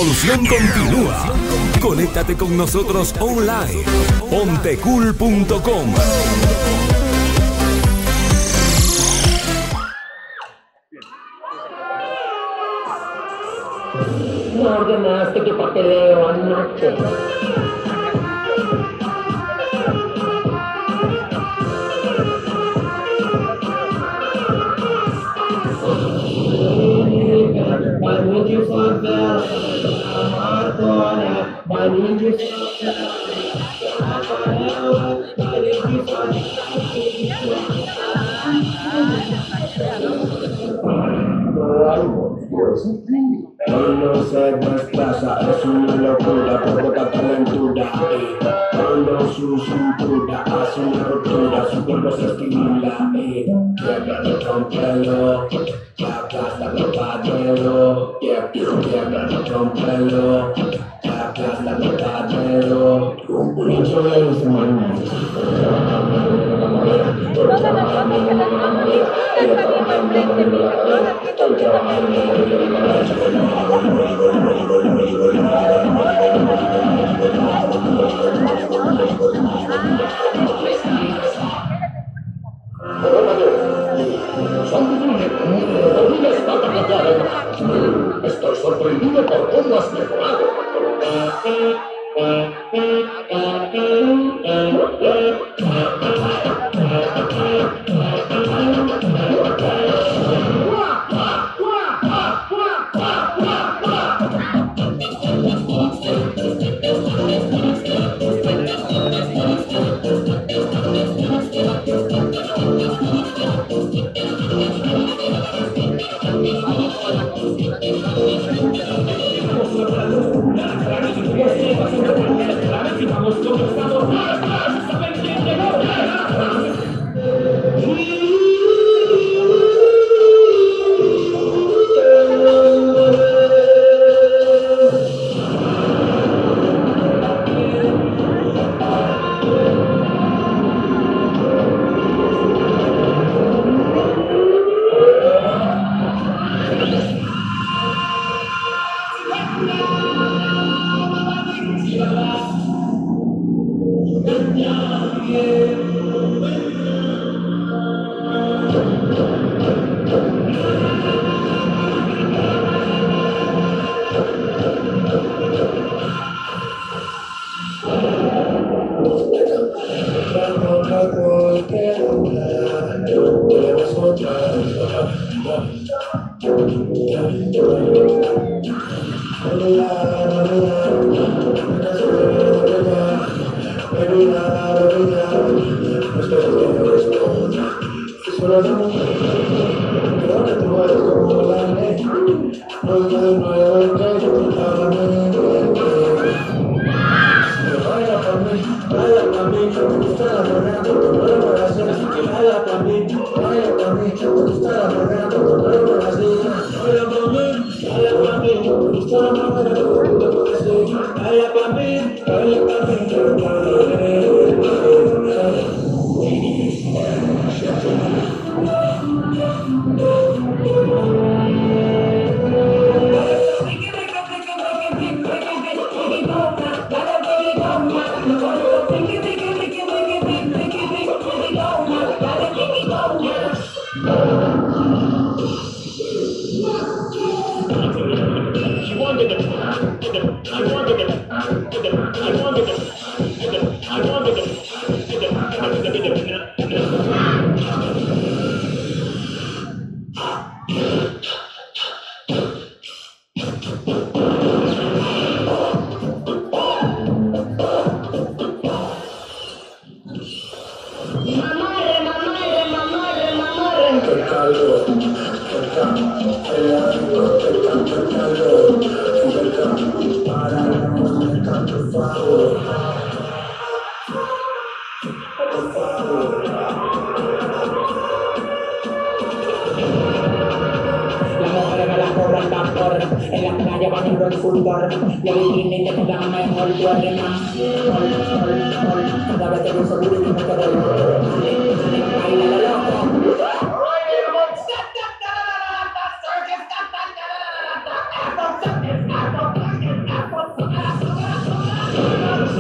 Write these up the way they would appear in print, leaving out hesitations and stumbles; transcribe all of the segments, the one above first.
revolución continúa. Conéctate con nosotros online. Pontecool.com. No ordenaste que papeleo anoche. Why would you fuck that? Why would you fuck that? Cuando se desplaza es una locura, provoca calentura. Cuando su cintura hace una ruptura, su cuerpo se estimula. Quiebralo, rompelo, que aplasta tu padero. Quiebralo, rompelo, que aplasta tu padero. Mucho de los humanos. Estoy sorprendido por cómo has mejorado.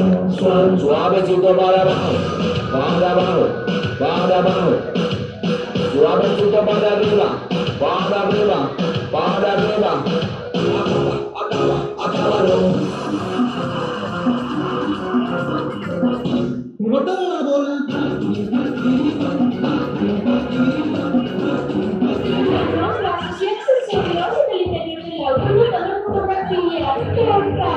Suavecito para abajo, para abajo, para abajo. Suavecito para arriba, para arriba, para arriba. Acábalo. Las sesiones sensoriales en el interior del auto no podrán fotografías. ¡Qué horror!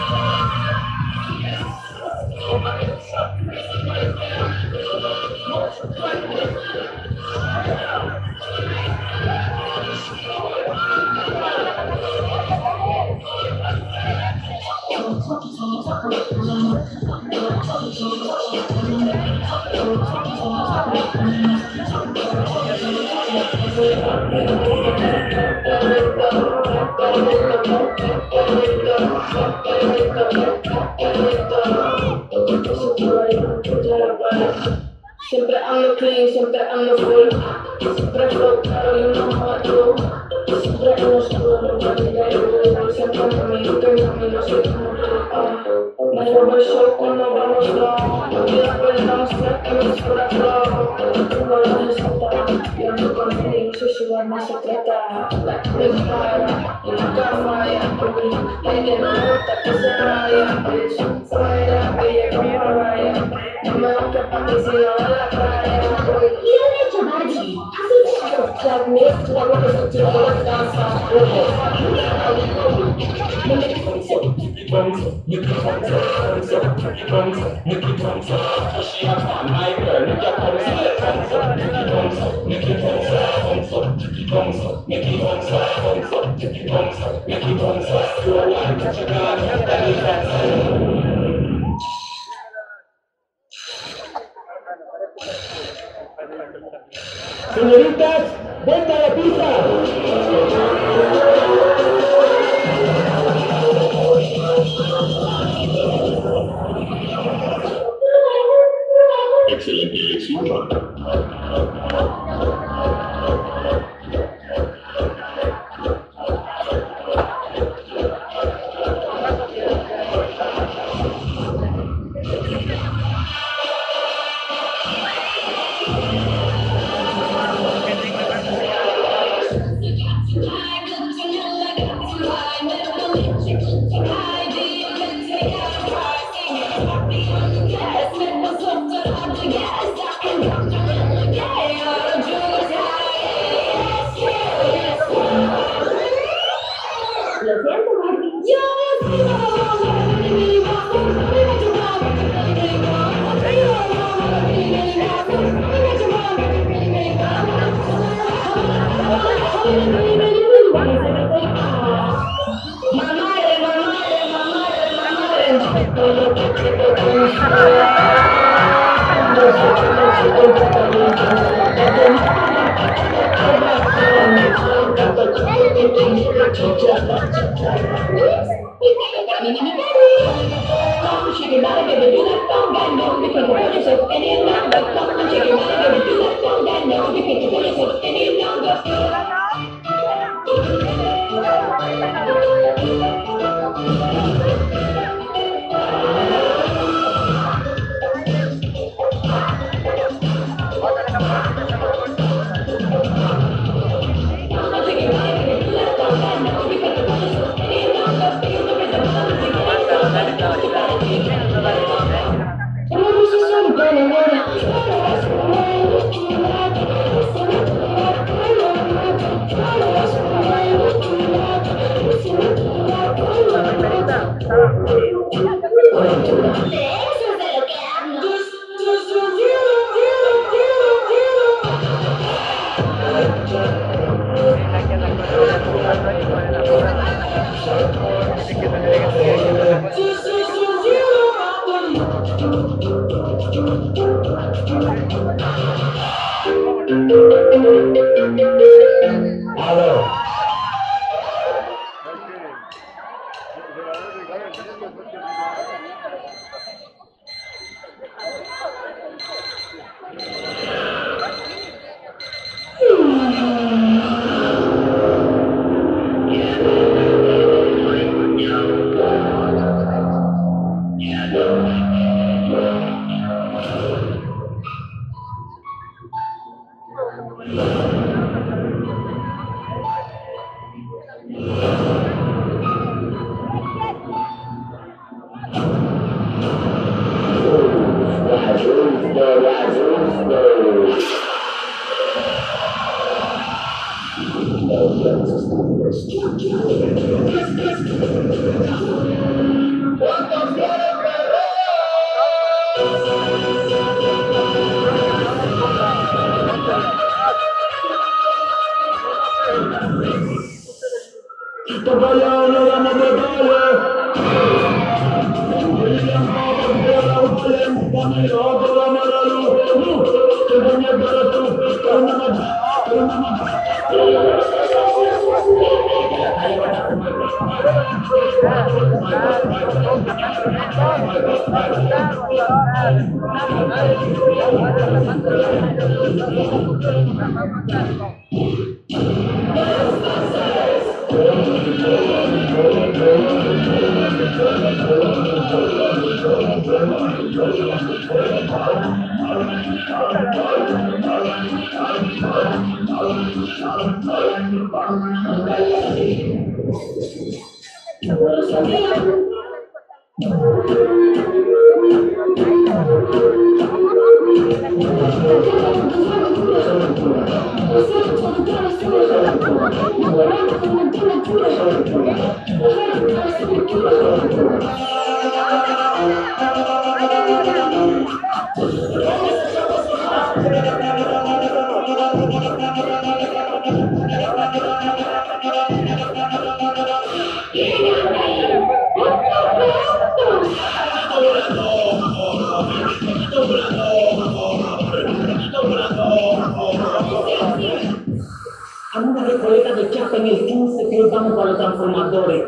Siempre ando clean, siempre ando full. Siempre flow, claro, y no mato. Siempre ando solo, siempre camino, soy como tú. Me robo el show cuando vamos low. Vida perdón, que me sobra flow. Tengo la receta, yo ando con él, soy su alma secreta. La para, y nunca falla, porque ella no me gusta que se vaya. Bitch, fuera, que ella como vaya. No me gusta pa' que si no en la playa. ¿Y dónde he hecho Barbie? Así es. La boca se tira de la casa. Señoritas, vuelta a la pista. Excelente elección. Lo siento, Barbie. Hago una recoleta de chapa en el 15 que nos vamos para los transformadores.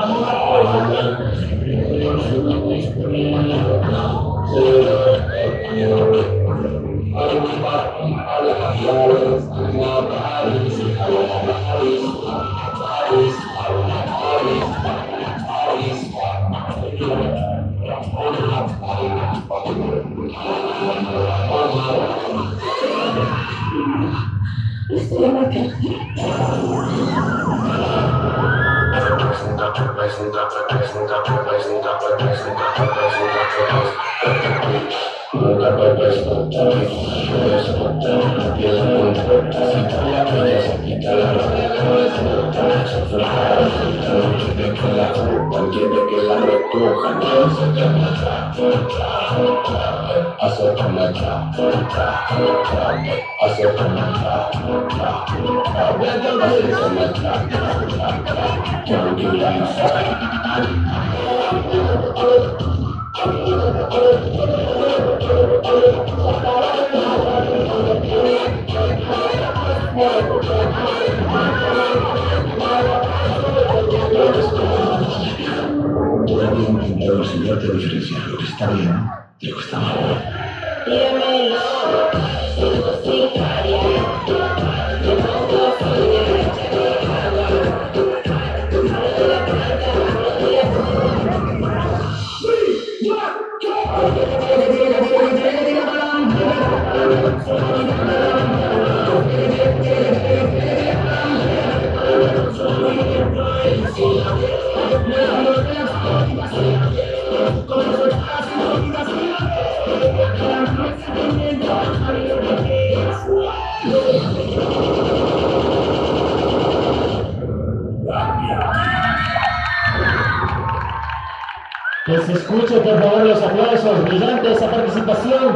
Que se escuche por favor los aplausos, brillante esa participación.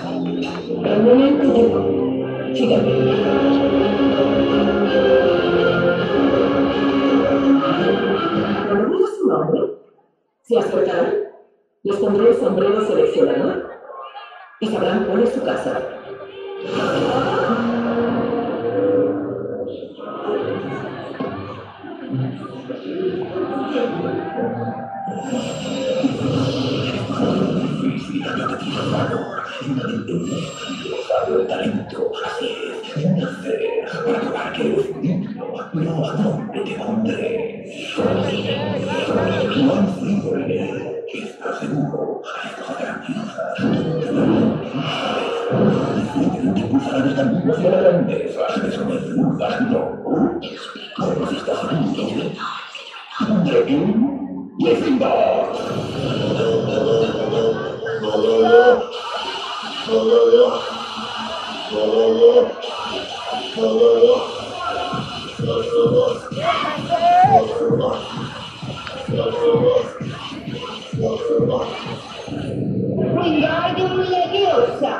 Al momento de... Síganme. Cuando diga su nombre, se acercarán, les pondré el sombrero seleccionador y sabrán cuál es su casa. Wingardium Leviosa.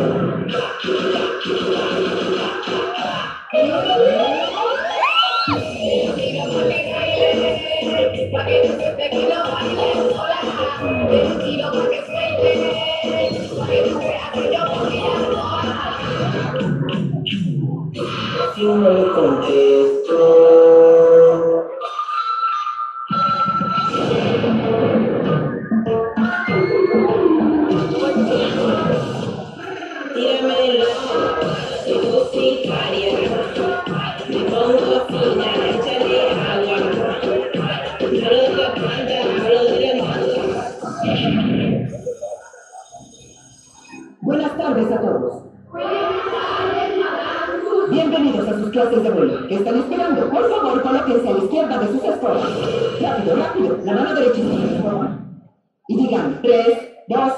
Si no le contesto... Tíramelo, si tú sicaria, me pongo fina, échale agua, hablo de la planta, hablo de la mata. Buenas tardes a todos. Bienvenidos a sus clases de vuelo. ¿Qué están esperando? Por favor, colóquense a la izquierda de sus escolas. Rápido, rápido. La mano derecha izquierda, por favor. Y digan 3, 2...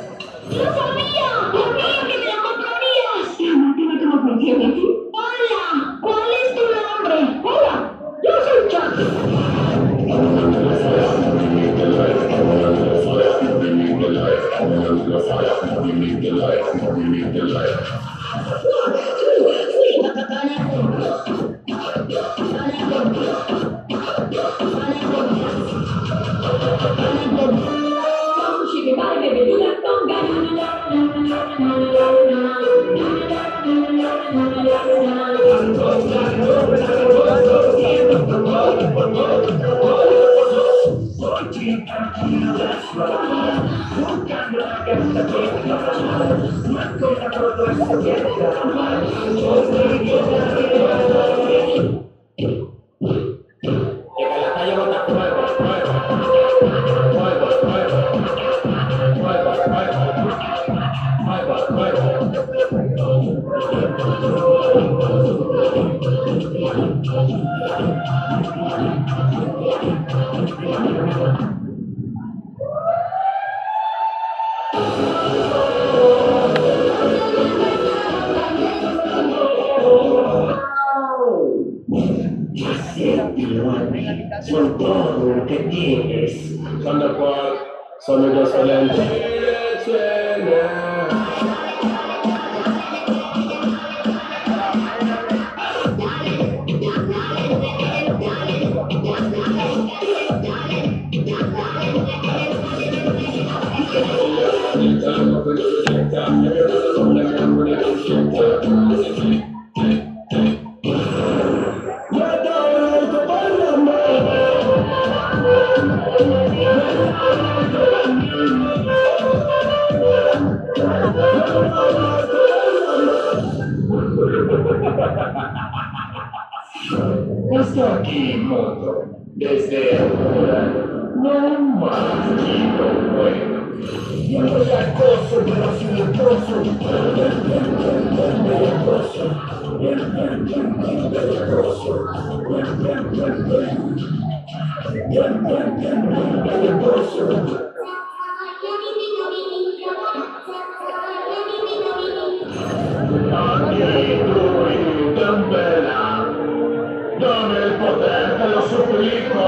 ¡Lo sabía! ¡Dios mío, que me lo comprarías! Dime cómo funciona aquí. ¡Hola! Son todo lo que tienes. Son de cual, sonido excelente. Hasta aquí, moto. Desde ahora, no más quito bueno. Yo no soy acoso, pero soy acoso. Dame el poder, te lo suplico.